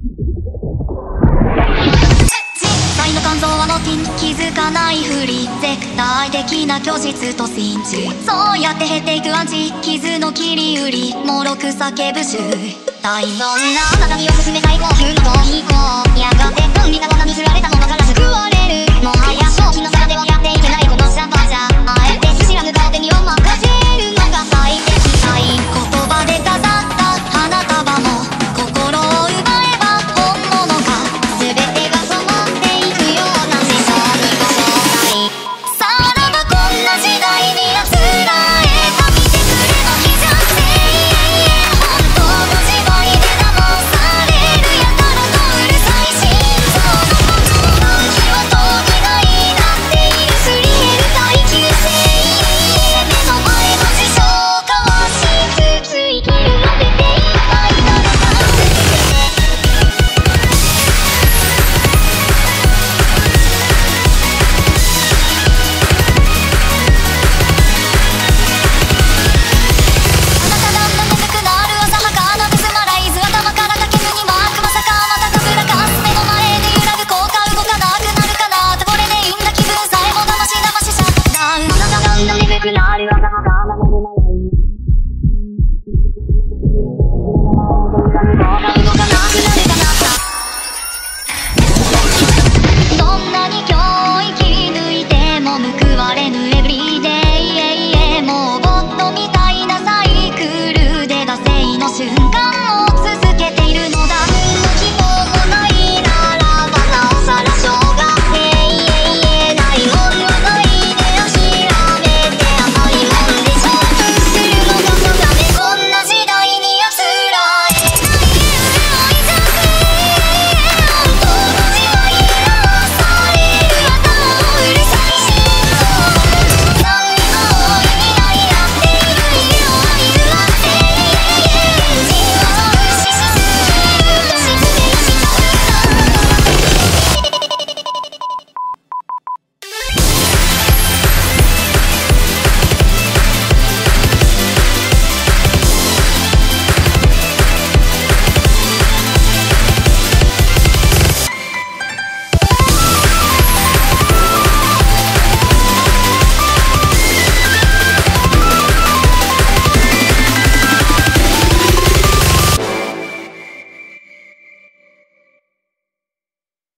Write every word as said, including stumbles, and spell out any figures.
才の肝臓はノティン気づかないふり絶対的な虚実と信じそうやって減っていく暗示傷の切り売りもろく叫ぶ衆大そんな畳を進め最後不のと飛行